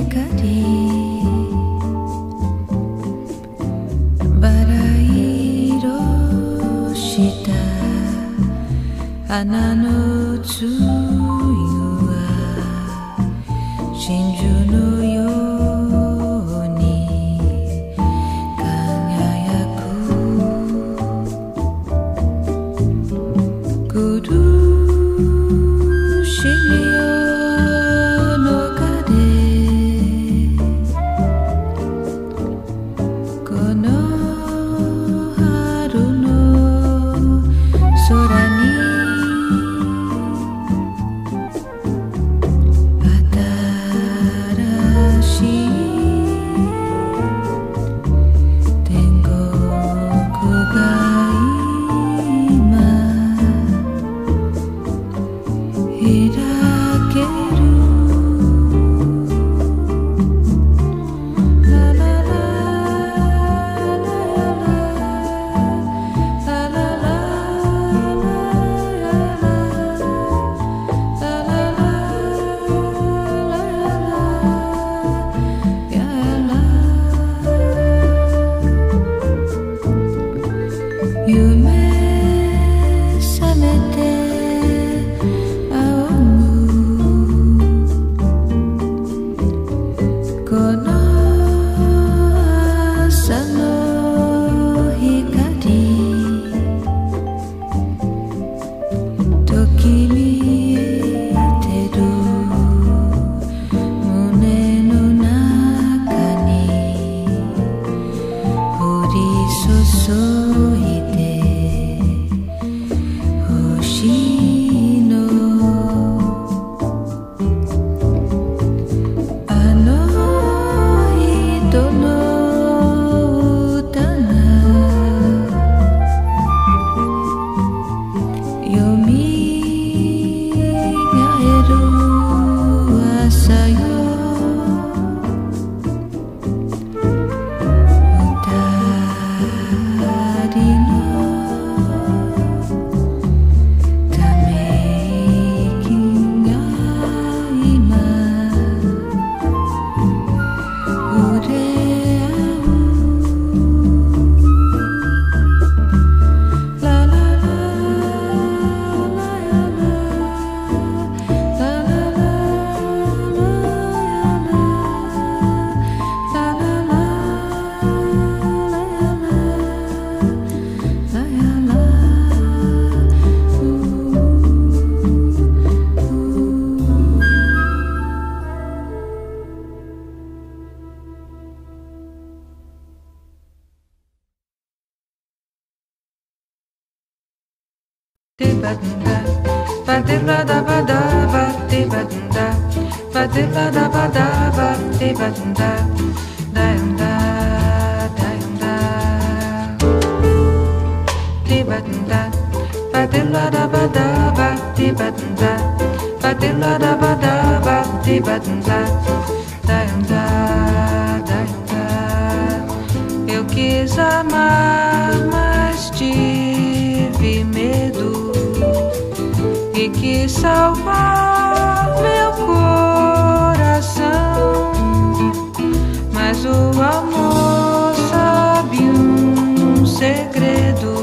バラ色した花のつゆは真珠のように輝く苦しみを逃れこの春の空に新しい天国が今開けるラララ夢覚めて仰ぐこの朝の光ときめいてる胸の中に降り注いで星のあの人の歌がよみがえる朝よ二人のため息が今触れ合うララララヤラララララEu quis amar, mas tive medo e quis salvar meu coração, mas o amor sabe um segredo.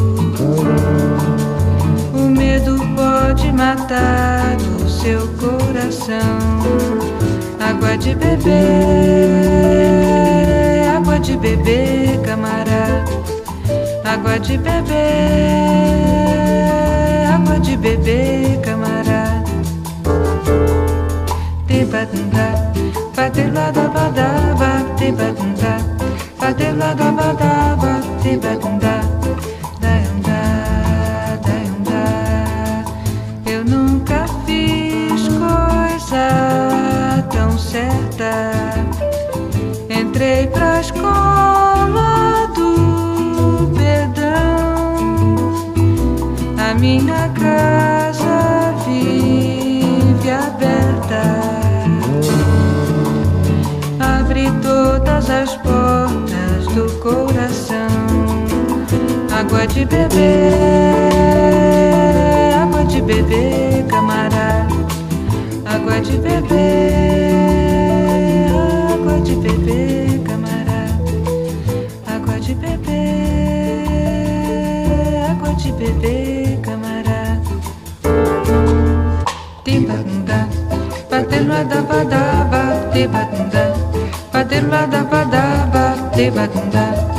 O medo pode matar o seu coração. Água de beber, água de beber, camarada. Água de beber, água de beber, camarada. Tibadunda, bateladabadaba, tibadunda, bateladabadaba, tibadunda. Eu nunca fiz coisa tão certa. Entrei pra escola do perdão. A minha casa vive aberta. Abre todas as portas do coração. Água de beber, água de beber, camarada. Água de beber, te batunda, baterla da badaba, te batunda, baterla da badaba, te batunda.